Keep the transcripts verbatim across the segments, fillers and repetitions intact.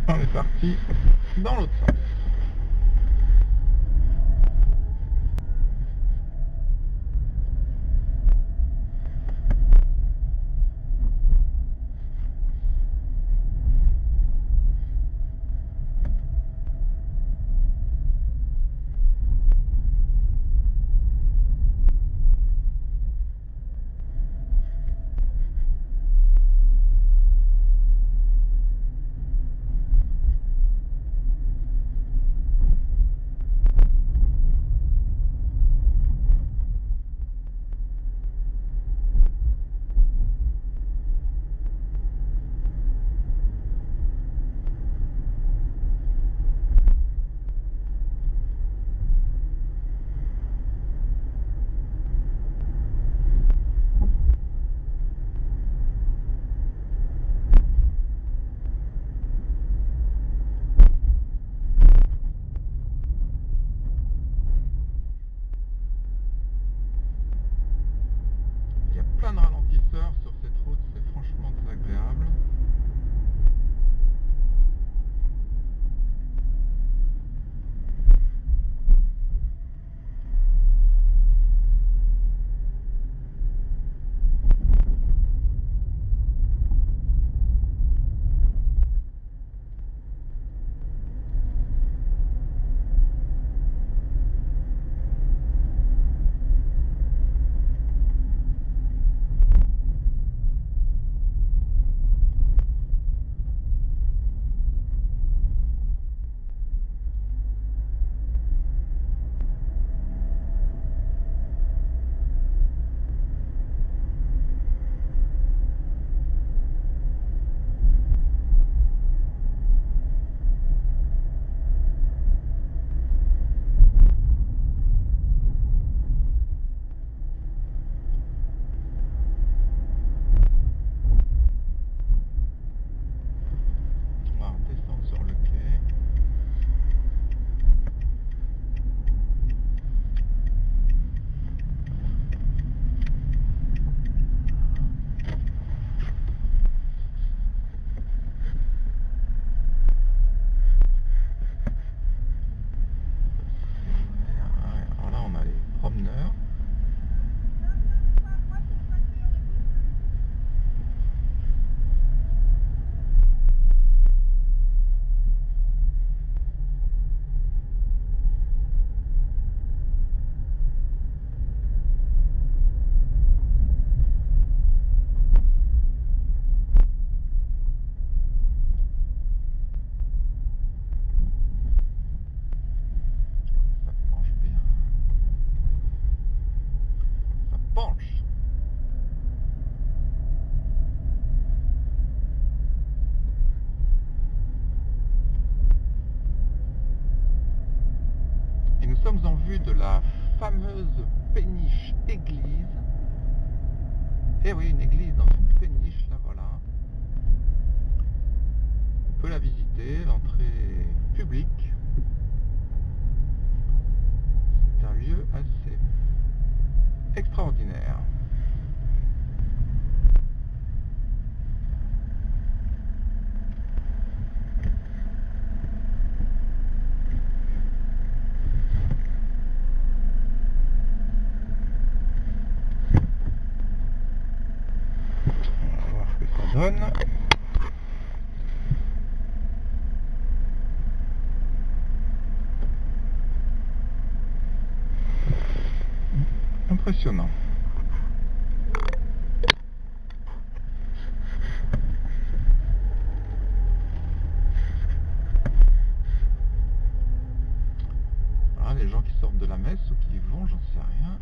On est parti dans l'autre sens. Plein de ralentisseurs sur cette route, c'est franchement désagréable. Et nous sommes en vue de la fameuse péniche église. Eh oui, une église dans une péniche, là voilà. On peut la visiter, l'entrée est publique. C'est un lieu assez extraordinaire. Donne. Impressionnant. Voilà, les gens qui sortent de la messe ou qui y vont, j'en sais rien.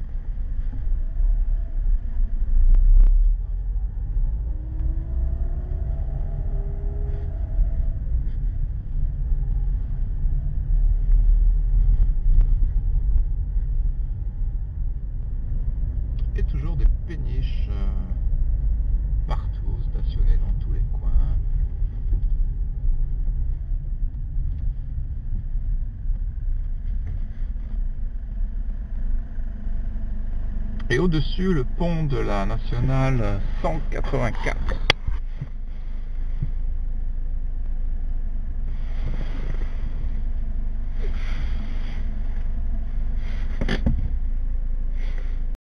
Et toujours des péniches euh, partout, stationnées dans tous les coins. Et au-dessus, le pont de la nationale cent quatre-vingt-quatre.